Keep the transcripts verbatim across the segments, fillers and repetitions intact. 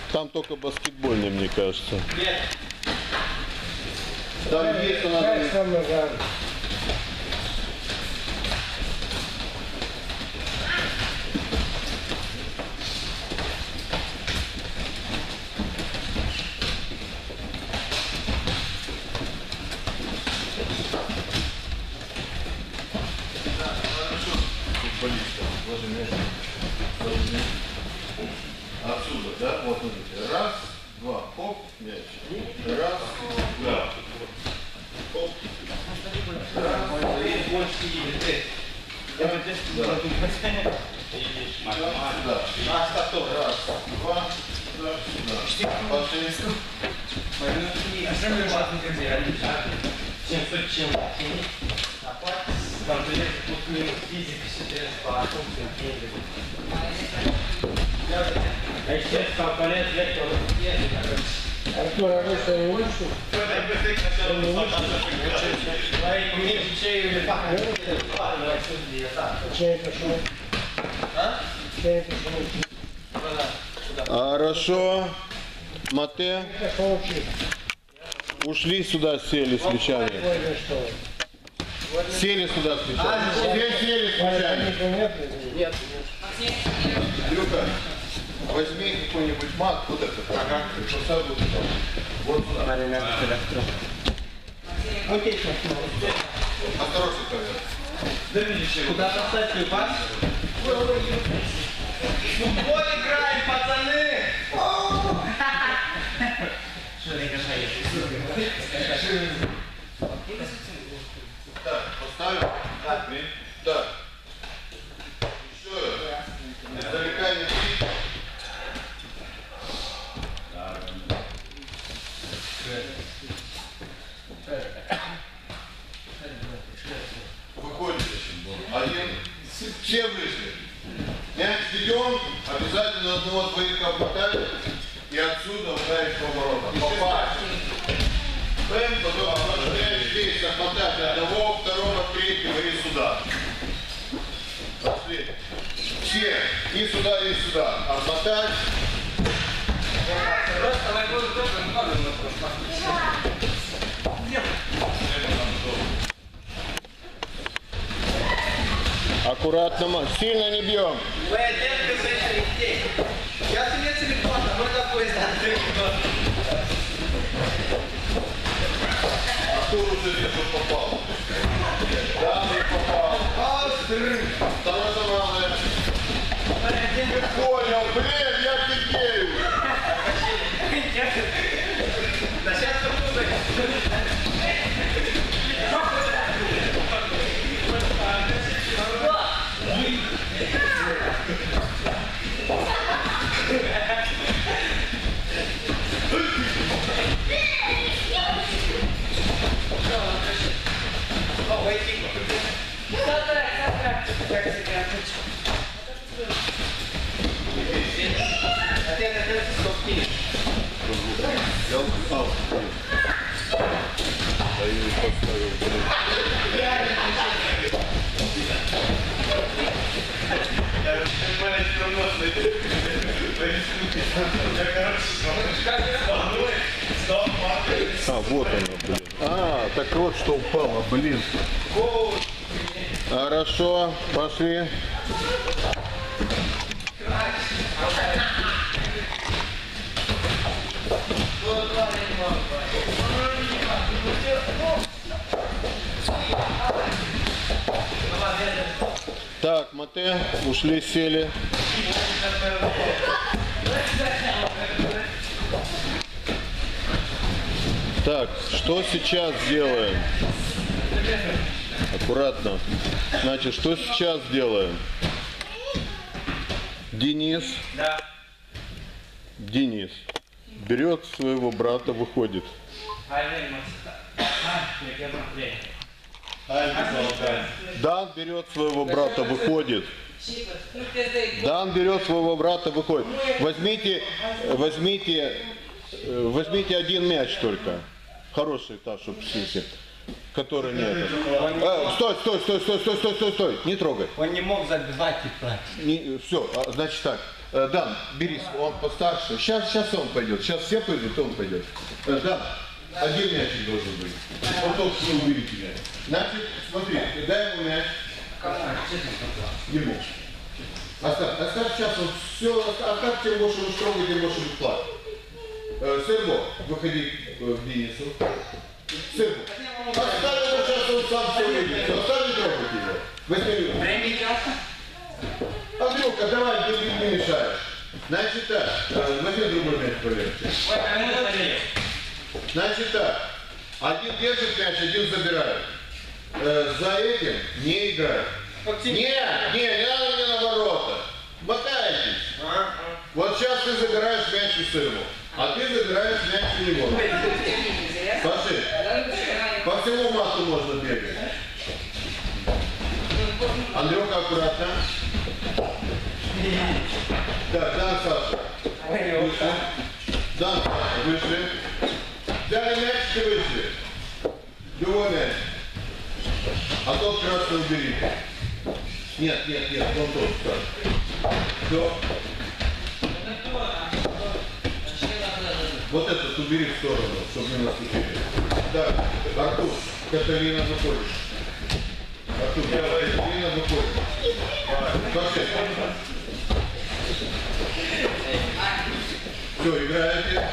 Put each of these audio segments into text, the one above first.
Там только баскетбольный, мне кажется. Нет. Там есть, надо... Отсюда, да? Вот смотрите. Раз, два, хоп, мяч. Раз, два. Хоп. Раз, раз, два, сюда. Пошли. Чем суть, чем там придется плюс-минус физика, сейчас по функциям. А еще стал полез легче, он Артур, а вы что, не лучше? меньше чаю или пахнет. Чай пошел. А? Чай пошел. Хорошо. Мате. Пошел учить. Ушли сюда, сели с мячами. Ой, что? Сели сюда с мячами. Все сели с мячами. Нет. Люка, возьми какой-нибудь мат, вот этот. Ага. Вот сюда. Окей, Осторожно, только. куда поставить свой пас? Футбол играем, пацаны! Так, поставим. Так. Так. Еще раз. Издалека не бить. Выходит. Один. Все вышли. Мяч ведем. Обязательно одного-двоих обмотать. И отсюда ударить по воротам. Попасть. Бэм, потом обмотать здесь, обмотать одного, второго, третьего и сюда. Пошли. Все. И сюда, и сюда. Обмотать. Аккуратно, сильно не бьем. Я тебе телефон, а мы такой Артур уже вижу попал. Да, не попал. Второй самое. Понял, блин, я офигею. Да сейчас буду. Я упал. Да и поставил, блин. А, вот оно, блин. А, так вот что упало, блин. Хорошо, пошли. Так, Мате, ушли, сели. Так, что сейчас делаем? Аккуратно. Значит, что сейчас делаем? Денис. Да. Денис берет своего брата, выходит. Дан берет своего брата, выходит. Дан берет своего брата, выходит. Возьмите, возьмите, возьмите один мяч только. Хороший, та, чтобы птицы, который не этот. А, стой, стой, стой, стой, стой, стой, стой, стой, не трогай. Он не мог забивать и платить. Не, все, значит так. Э, Дан, бери, он постарше. Сейчас, сейчас он пойдет. Сейчас все пойдут, он пойдет. Э, Дан, один мячик должен быть. Вот только что уберите мяч. Значит, смотри, дай ему мяч. Ему. Оставь, оставь сейчас он все, оставь, тем больше он строго, тем больше будет плакать. Э, Серго, выходи э, к Денису. Серго, оставь его, сейчас он сам все видит. Оставь, не трогать его. Возьми его. Время идет. Андрюха, давай, ты не мешаешь. Значит так, э, возьми другой мяч полегче. Ой, а мы заболели. Значит так, один держит мяч, один забирает. Э, за этим не играет. Не, не, не надо мне на ворота. Мотайтесь. Вот сейчас ты забираешь мяч у сына, а ты забираешь мяч у него. Пошли. По всему мату можно бегать. Андрюха, аккуратно. Так, Дан, Саша. Вышли. Дан, Саша, вышли. Взяли мяч и вышли. Другой мяч. А тот красный убери. Нет, нет, нет, он тот скажет. Все. Вот этот убери в сторону, чтобы не наступили. Так, Артур, Каталина выходит. Артур, Каталина выходит. Пошли. Все, играете.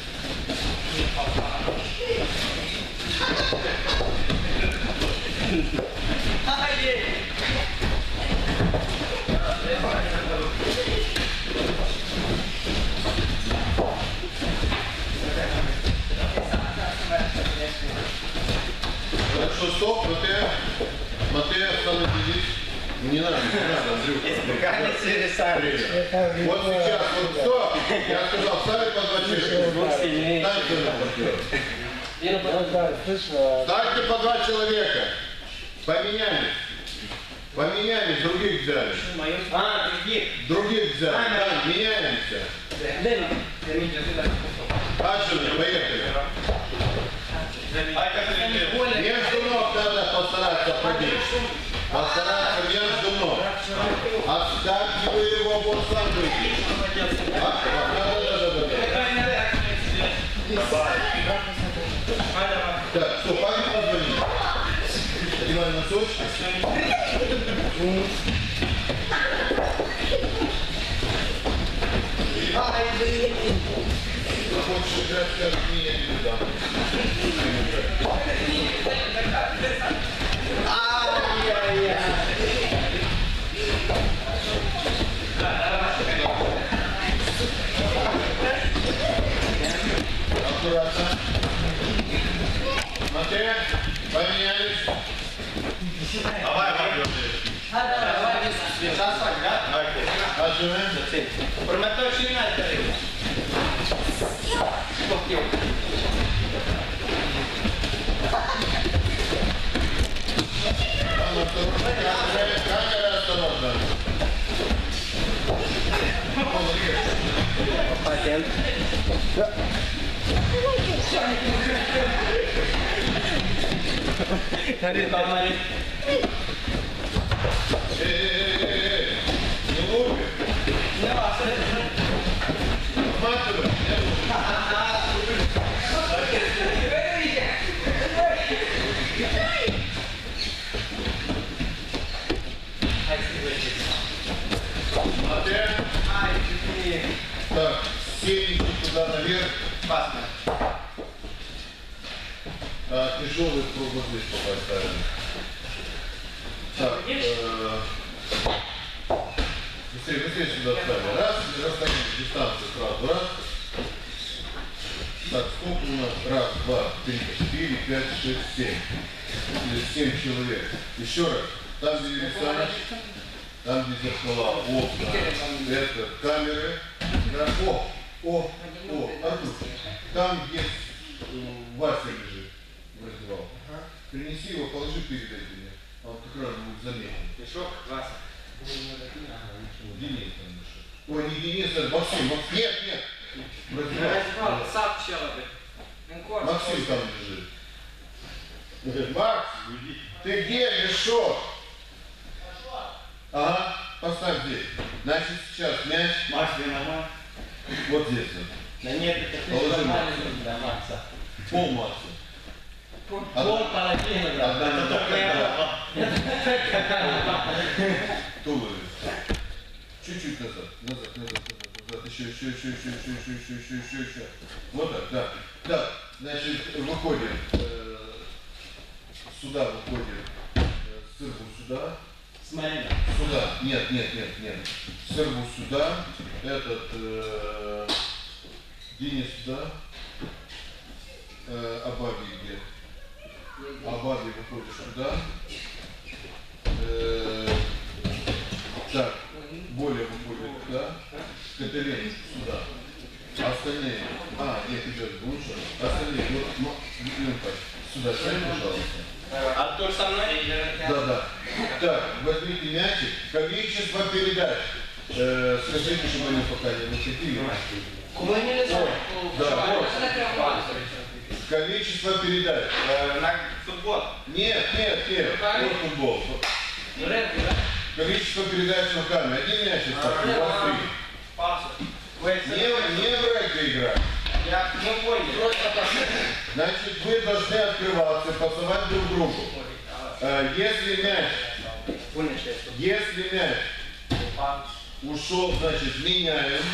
Хорошо, стоп, Матея. Матея, остановитесь. Не надо, не надо, Андрюха. Вот сейчас, вот стоп. Я сказал, ставить по два человека. Ставьте по два человека. Поменялись. Поменялись, других взяли. А, других. Других взяли. Да, меняемся. Аджина, поехали. Между ног надо постараться пробить. Постараться между ног. Оставьте вы его, вот сам выйдет. Да, да, да, да, да. Так, что, папе позвони. Одевай носочки. Ай, блин. Хочешь играть, как меня не дам. Ай-яй-яй. Аккуратно. Матея, поменялись. Давай, пойдем. Аджина. Промотай финал, Тарик. Камера осторожно. Патент. Тарик, камера. Эй-эй-эй-эй! Не лупи! Не важно. Матывай! Матея. Так, сенечки туда наверх. Пасно. А, тяжелый круг вот здесь поставим. Так, э, быстрее, быстрее сюда ставим. Раз, и расставим дистанцию сразу. Раз. Так, сколько у нас? Раз, два, три, четыре, пять, шесть, семь. Или семь человек. Еще раз. Там, где ресторан, там, где зеркала, окна, это, камеры. Да, о, о, о, Артур. Там, где э, Вася лежит в раздевалке. Принеси его, положи перед этим. Он как раз будет заметен. Мешок, Вася. Денис там нашел. Ой, не Денис, а Максим. Максим. Нет, нет. Раздевалка. Сап человек. Максим там лежит. Он говорит, Макс, ты где мешок? Ага, поставь здесь. Значит, сейчас мяч Макс, тебе нормально? вот здесь вот. Да нет, это ты Положи нормально Макса. для Макса. Пол Макса. Пол половины, да. Одна Это нога. только я. Туловище. Чуть-чуть назад. Назад, назад, назад, назад. Еще, еще, еще, еще, еще, еще, еще, еще, еще, еще. Вот так, да. Так, значит, выходим. Э, сюда выходим. Э, сырку сюда. Смотри. Сюда. Нет, нет, нет, нет. Сырку сюда. Этот э, Денис сюда. Э, Абаби где? Абаби выходишь сюда. Э, так, более выходит туда. Катерин сюда. Остальные. А, нет, ребят, лучше. Остальные. Вот, ну, Юнка, сюда сядь, пожалуйста. Артур со мной? Да, да. Так, возьмите мячик. Количество передач. Э, скажите, чтобы они пока не выходили. Куда нельзя? Да, вот. Количество передач. На футбол. Нет, нет, нет. Вот футбол. Количество передач руками. Один мячик. Так, у вас три. Пасу. Не, не брать играть. Я не понял. Значит, вы должны открываться, пасовать друг другу. Э, Если мяч, если мяч ушел, значит, меняем.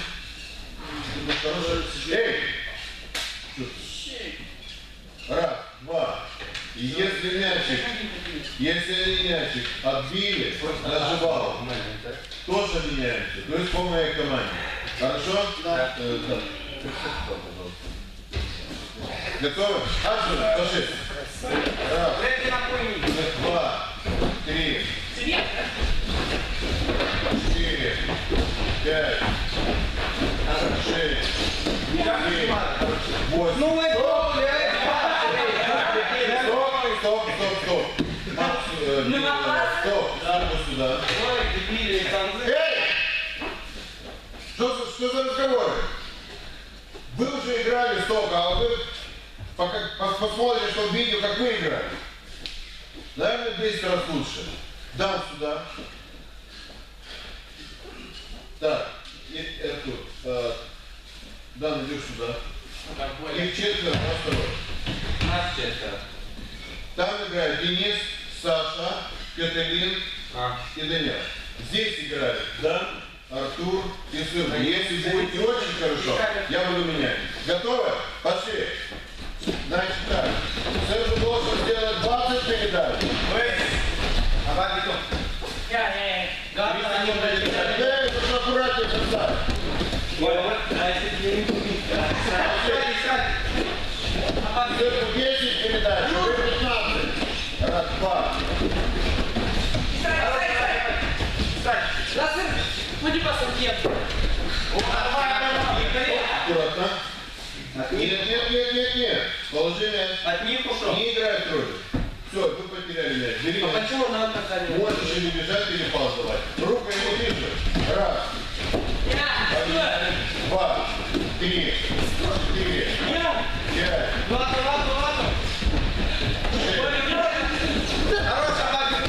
Эй! Раз, два. И если мячик, если они мячик отбили, наживал, тоже меняемся. То есть по моей команде. Хорошо? Да. Э, да. Готовы? Отсюда, пошли. Раз, два, три, четыре, пять, шесть, семь, восемь. Ну вы Стоп, стоп, стоп, стоп. Макс, э, Ну, э, Макс. Стоп, снова сюда. Эй! Что, за- что за разговоры? Вы уже играли столько, а вы пока, пос- посмотрите, что в видео, как вы играли. Наверное, десять раз лучше. Дам сюда. Так, и эту. Э, Дан, идешь сюда. Их четверо, на второй. Нас четверо. Там играют Денис, Саша, Катерин А. и Даня. Здесь играют Дан, Артур и Сын. Если будет не очень хорошо, я буду менять. Готовы? Пошли. Значит так. Сын должен сделать двадцать передач. А бабе кто? Я, я, я. Гавна не будет. Эй, нужно аккуратнее писать. А если тебе не купить? Сыну десять передач, вы пятнадцать. Раз, два. Пойди посмотри. Аккуратно. Нет, нет, нет, нет, нет. Положи мяч. От них ушел. Не играет роли. Все, вы потеряли мяч. Бери А мяч. почему нам тогда не? Можешь или бежать, или пас давать. Руку ему ниже. Раз, два, три, четыре, пять, Ладно, ладно, ладно. шесть. Хорошая бабе.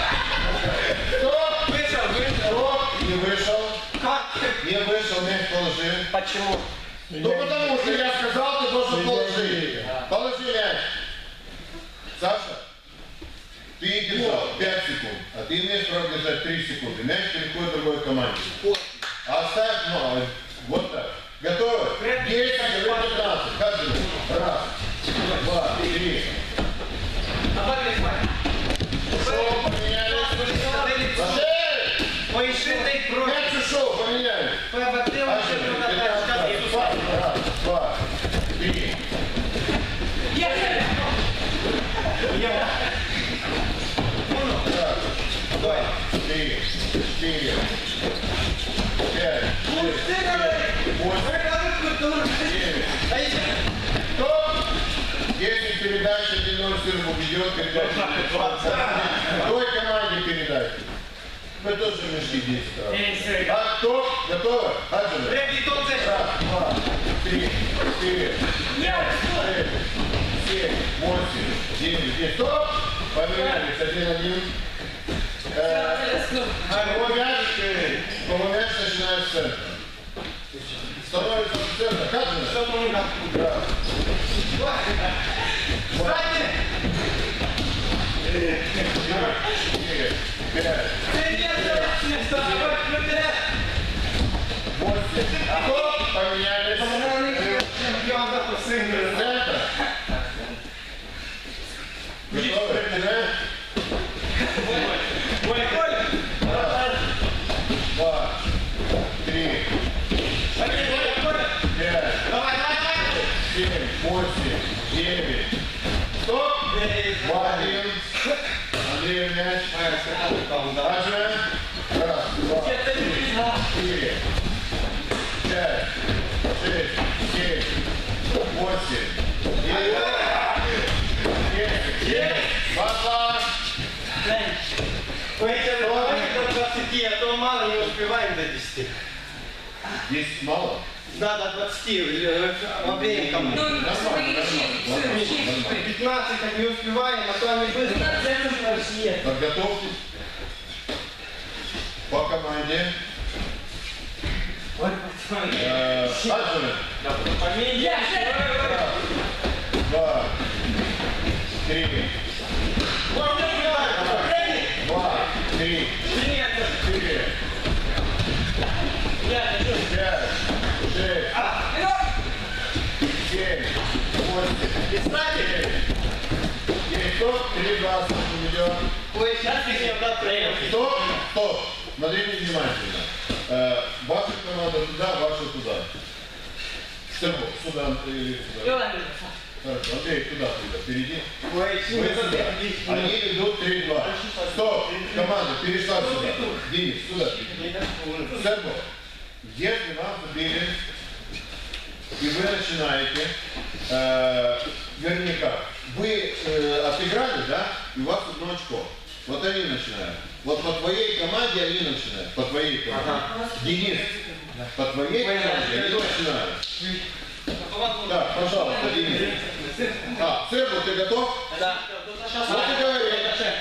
Стоп! Вышел, вышел. Стоп! Не вышел. Как? Не вышел, мяч положи. Почему? Ну потому что я сказал, ты должен положить. Положи мяч. Саша, ты держал пять секунд, а ты имеешь право держать три секунды. Мяч переходит другой команде. Оставь, ну, вот так. Готовы? десять, пятнадцать. Как же? Раз, два, три. А бабе смотри. Шоу, поменялись. Пошли! Поищи ты против. Мяч ушел, поменялись. Побатил, Пошли. что тут пятнадцать. опять. Раз, два, три. Раз, два, три, четыре, пять, шесть, семь, восемь, девять. Стоп! Если передача один ноль сыр убедет, передача той команде передать. Вы тоже мешки десять раз. А кто? Готовы? Аджины. Раз, два, три, четыре, пять, шесть, семь, восемь, девять, десять. Стоп! Поменялись один-один. Кого мяч? Кого мяч в центр. Становится в центр. Хаджина. Что мы как? Раз. Кстати! Три. Четыре. Пять. Восемь. Стоп. Поменялись. Центр. Готовы? Начинаем? Раз, два, три, пять, семь, восемь, девять. Стоп! Один. Андрей, мяч. Дальше. Раз, два, три, четыре, пять, шесть, семь, восемь, девять, десять. Пошла. Пойдем до двадцати, а то мало не успеваем до десяти. Десять мало? Да, до двадцати, обеим команд. пятнадцать как не успеваем, а то они быстро. Подготовьтесь. По команде. Э, Хаджина. Раз, два, три. Два, три, четыре, пять, шесть, семь, восемь, девять, девять, стоп, три, два, идет. Ой, сейчас ты мне обратно проехал. Стоп, стоп, смотрите внимательно. Э, ваша команда туда, ваша туда. Сюда, сюда или сюда. Хорошо, Андрей, туда, туда, впереди. Ой, Вы сюда. Они идут три-два. Стоп, команда, перешла сюда. Денис, сюда. Сэмбо, если вам забили, и вы начинаете, э, вернее как, вы э, отыграли, да, и у вас одно очко. Вот они начинают. Вот по твоей команде они начинают. По твоей команде. Ага. Денис, по твоей команде они начинают. Так, пожалуйста, Денис. А, Сэмбо, ты готов? Да. Вот и говори.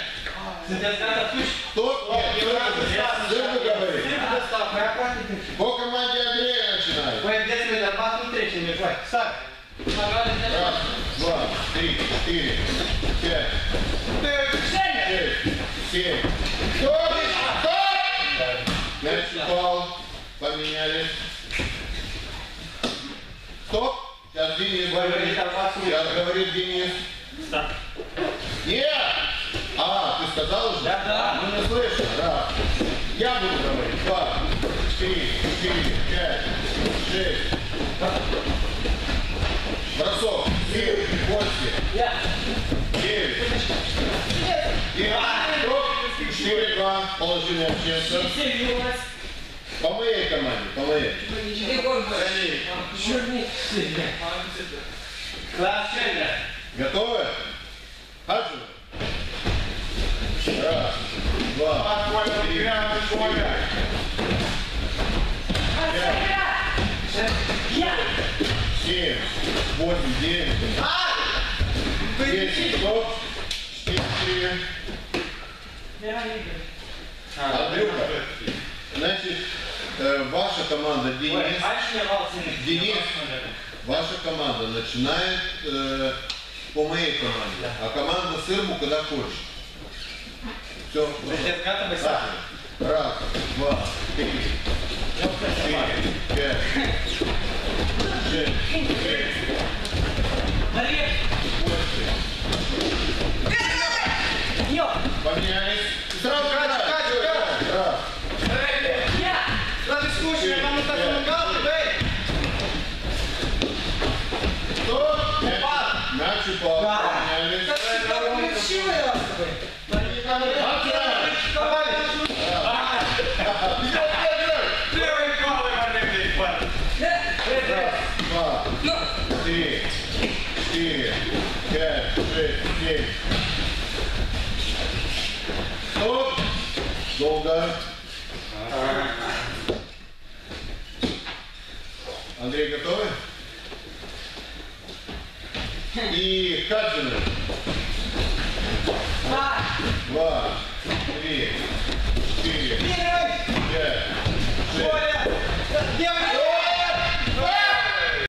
Стоп, нет, Сэмбо говорит. По команде Андрея начинает. Ой, где ты на басу третий не платишь? Ставь. Раз, два, три, четыре, пять, шесть, семь. Стоп! Стоп! Мяч упал. Поменялись. Стоп! Сейчас Денис говорит. Сейчас говорит Денис. Нет! А, ты сказал уже? Да, да. Ну не слышно. Раз. Я буду говорить. Два, три, четыре, пять, шесть. Бросок. Семь, восемь, девять, девять. Стоп! Четыре, два. Положи мяч в центр. По моей команде, по моей. Класс, Готовы? Хаджина. Раз, два, три, четыре, пять, семь, восемь, девять, десять, стоп, четыре. Андрюха, значит, э, ваша команда Денис, Денис, ваша команда начинает э, по моей команде, а команда Сырму когда хочешь. Все, раз, два, три, четыре, пять, шесть, семь, восемь. Поменялись. Сразу Катя, играй. Катя, Всё, Катя. играй. Раз. Разве скучно, я вам так помогал, эй! Стоп. Мяч, мяч упал. Поменялись. Два, три, четыре, пять, шесть, семь. Стоп. Долго. Андрей, готовы? И Хаджина. Два, три,